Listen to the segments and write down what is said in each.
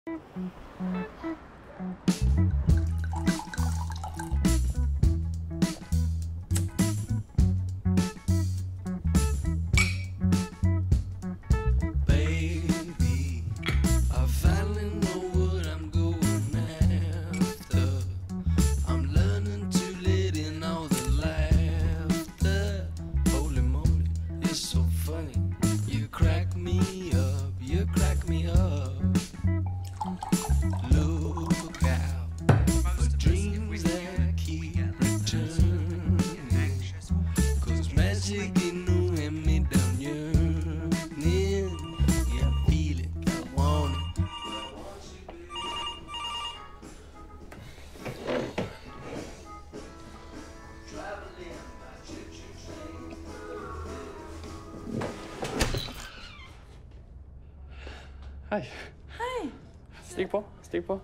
Hei. Hei. Stig på, stig på.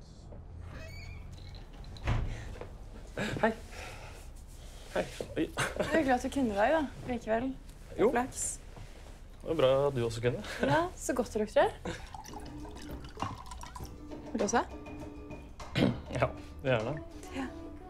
Hei. Hei. Oi. Det er hyggelig at du kunne deg da, likevel. Jo. Flaks. Det var bra at du også kunne. Ja, så godt det lukter. Vil du også? Ja, gjerne. Ja.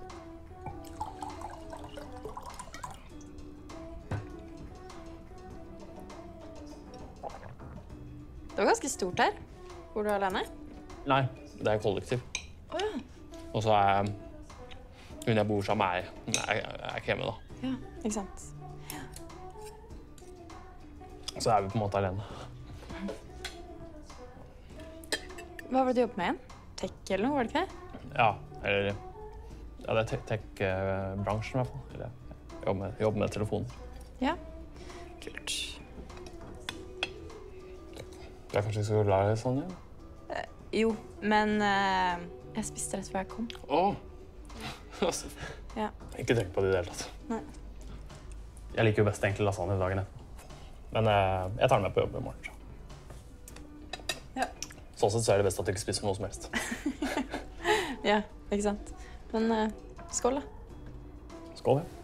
Det var ganske stort her. Bor du alene? Nei, det er kollektiv. Åja. Og så er hun jeg bor sammen med, er ikke hjemme da. Ja, ikke sant. Så er vi på en måte alene. Hva var det du jobbet med igjen? Tech eller noe, var det ikke det? Ja, eller... Ja, det er tech-bransjen i hvert fall. Eller, jobber med telefoner. Ja. Kult. Jeg kanskje ikke skulle lære det sånn, ja? Jo, men jeg spiste rett før jeg kom. Åh! Ja. Ikke tenk på det i det hele tatt. Nei. Jeg liker jo best egentlig lasagne i dagene. Men jeg tar den med på jobb i morgen. Ja. Sånn sett så er det best at du ikke spiser noe som helst. Ja, ikke sant. Men skål da. Skål, ja.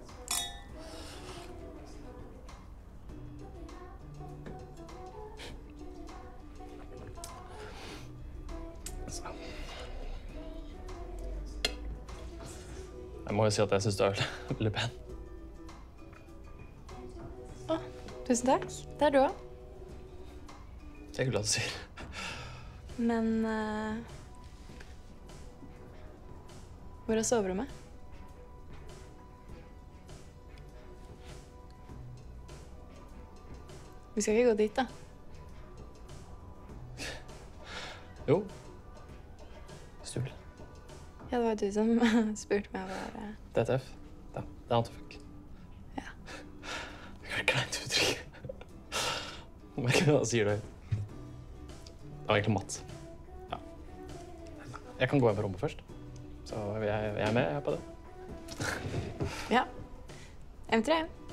Jeg må jo si at jeg synes du er veldig pen. Å, tusen takk. Det er du også. Det er ikke glad du sier. Men hvor er soverommet? Vi skal ikke gå dit, da. Jo. Hvis du vil. Ja, det var du som spurte meg hva DTF. Ja, det er antifuck. Ja. Det er kleint uttrykk. Hva sier du? Det var egentlig Mats. Ja. Jeg kan gå inn på rommet først. Så jeg er med på det. Ja. M3.